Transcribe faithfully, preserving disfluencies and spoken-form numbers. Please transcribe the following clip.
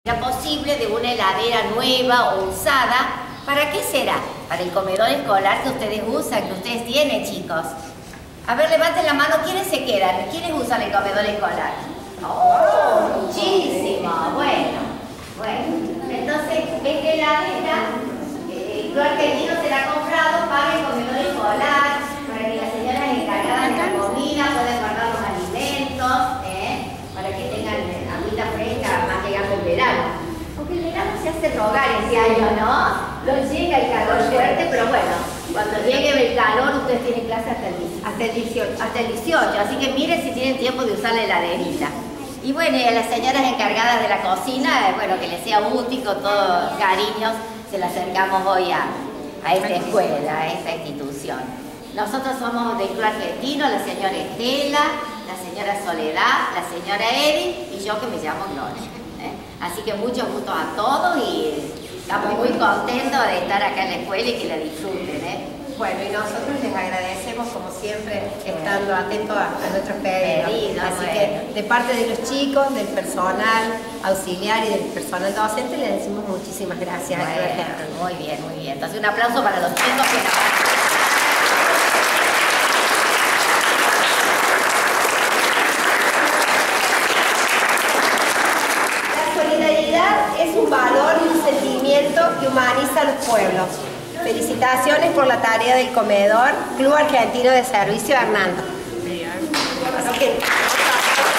posible de una heladera nueva o usada. ¿Para qué será? Para el comedor escolar que ustedes usan, que ustedes tienen, chicos. A ver, levanten la mano, ¿quiénes se quedan? ¿Quiénes usan el comedor escolar? ¡Oh, muchísimo! Bueno, bueno. Entonces, esta heladera, eh, el Club Argentino se la ha comprado para el comedor escolar, para que las señoras encargadas de la comida puedan guardar los alimentos, ¿eh? Para que tengan agüita fresca, más llegando el verano. Porque el verano se hace rogar este año, ¿no? No llega el calor fuerte, pero bueno, cuando llegue el calor ustedes tienen clase hasta el, hasta el dieciocho, hasta el dieciocho, así que miren si tienen tiempo de usar la heladerita. Y bueno, y a las señoras encargadas de la cocina, bueno, que les sea útil, con todos cariños, se las acercamos hoy a, a esta escuela, a esta institución. Nosotros somos del Club Argentino, la señora Estela, la señora Soledad, la señora Eri y yo que me llamo Gloria. ¿eh? Así que mucho gusto a todos y estamos muy contentos de estar acá en la escuela y que la disfruten. ¿eh? Bueno, y nosotros les agradecemos, como siempre, estando atentos a, a nuestros pedidos. Pedido, Así bueno. que, de parte de los chicos, del personal auxiliar y del personal docente, les decimos muchísimas gracias. Bueno, a toda muy bien, muy bien. Entonces, un aplauso para los chicos que nos... Es un valor y un sentimiento que humaniza a los pueblos. Felicitaciones por la tarea del comedor Club Argentino de Servicio Hernando. Bien. Okay.